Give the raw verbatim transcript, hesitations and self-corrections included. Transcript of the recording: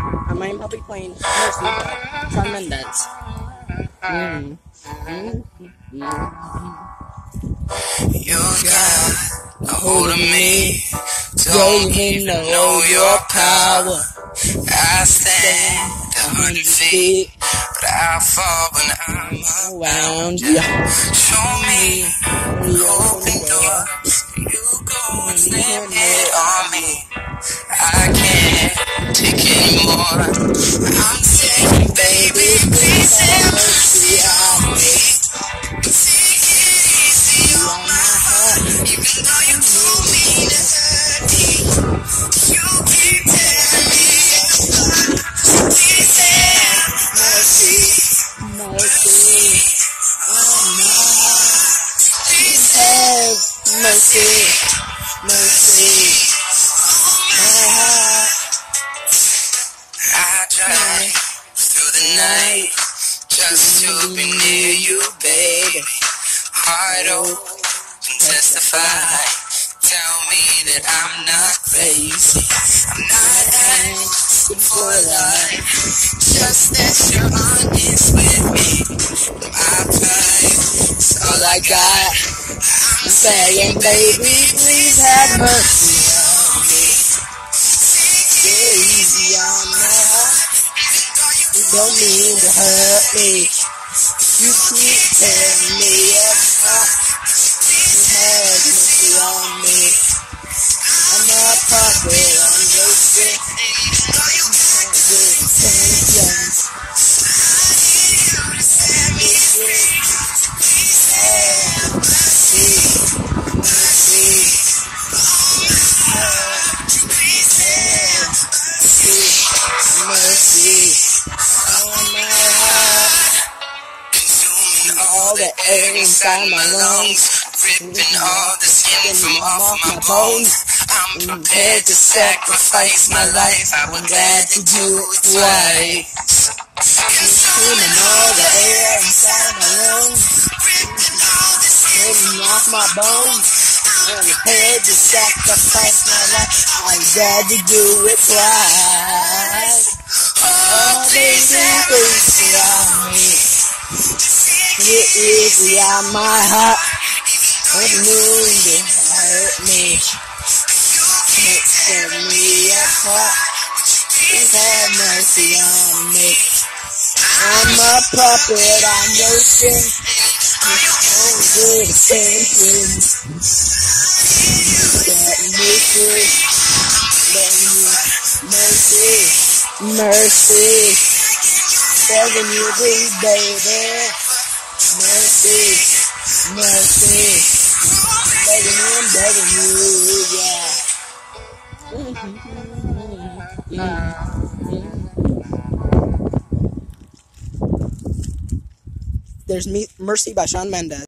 I'm Minepuppy playing Mercy by Shawn Mendes. Mm. Mm. You got a hold of me, don't even know your power. I stand a hundred feet, but I fall when I'm around you. Show me the open door, you go and slam it on me. I can't take anymore. I'm saying, baby, please have mercy on me. Take it easy on my heart, even though you told me to hurt me. You keep telling me apart. Please have mercy, mercy on my heart. Please have mercy, mercy on my heart. I drive through the night just to be near you, baby. Heart open, testify. Tell me that I'm not crazy. I'm not asking for life, just that you're honest with me. My pride is all I got. I'm saying, baby, please have mercy on me. Take it easy on my heart. You don't mean to hurt me. You keep tearing me apart. You have mercy on me. I'm a puppet on your stick. Good intentions. Set me free. Have mercy, mercy. Have mercy, mercy on my heart. Consuming all the air inside my lungs, ripping all the skin from off my bones. I'm prepared to sacrifice my life. I would glad to do it twice. Consuming all the air inside my lungs, ripping all the skin off my bones. I'm prepared to sacrifice my life. I'm glad to do it twice. Oh, please have mercy on me. Get easy on my heart. Don't mean to hurt me. Don't set me apart. Please have mercy on me. I'm a puppet on your skin. Oh, good intentions. Set me free. Let me mercy, mercy. Begging you, please, baby. Mercy, mercy. Begging you, I'm begging you, yeah. There's me, Mercy by Shawn Mendes.